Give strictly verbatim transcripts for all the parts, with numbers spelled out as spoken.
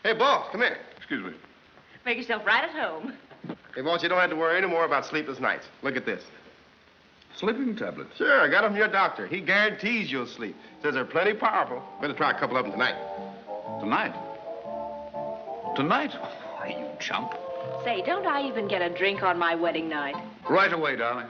Hey, boss, come here. Excuse me. Make yourself right at home. Hey, boss, you don't have to worry anymore about sleepless nights. Look at this. Sleeping tablets? Sure, I got them from your doctor. He guarantees you'll sleep. Says they're plenty powerful. Better try a couple of them tonight. Tonight? Tonight? Oh, you chump. Say, don't I even get a drink on my wedding night? Right away, darling.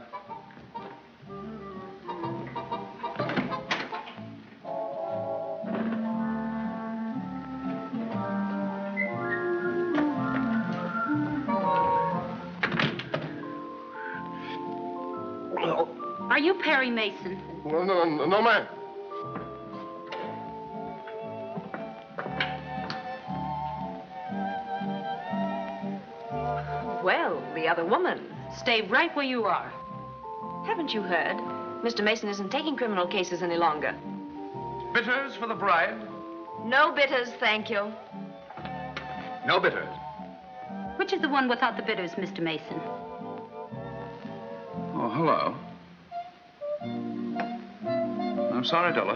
Are you Perry Mason? No, no, no, no, ma'am. Well, the other woman. Stay right where you are. Haven't you heard? Mister Mason isn't taking criminal cases any longer. Bitters for the bride? No bitters, thank you. No bitters. Which is the one without the bitters, Mister Mason? Oh, hello. I'm sorry, Della.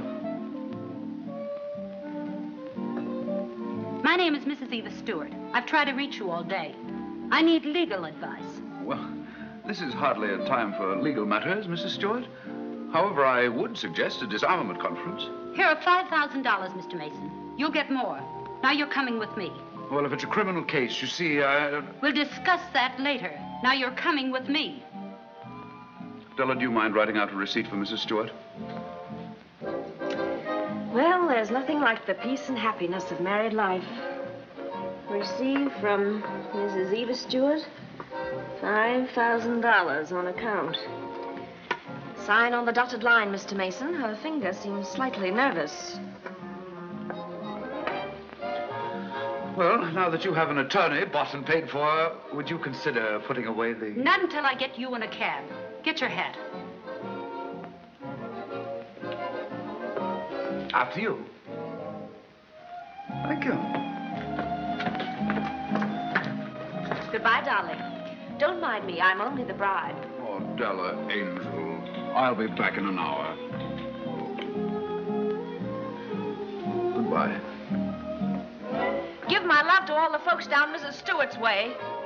My name is Missus Eva Stewart. I've tried to reach you all day. I need legal advice. Well, this is hardly a time for legal matters, Missus Stewart. However, I would suggest a disarmament conference. Here are five thousand dollars, Mister Mason. You'll get more. Now you're coming with me. Well, if it's a criminal case, you see, I... We'll discuss that later. Now you're coming with me. Della, do you mind writing out a receipt for Missus Stewart? Well, there's nothing like the peace and happiness of married life. Received from Missus Eva Stewart, five thousand dollars on account. Sign on the dotted line, Mister Mason. Her finger seems slightly nervous. Well, now that you have an attorney bought and paid for, would you consider putting away the... Not until I get you in a cab. Get your hat. After you. Thank you. Goodbye, darling. Don't mind me. I'm only the bride. Oh, Della, angel. I'll be back in an hour. Goodbye. Give my love to all the folks down Missus Stewart's way.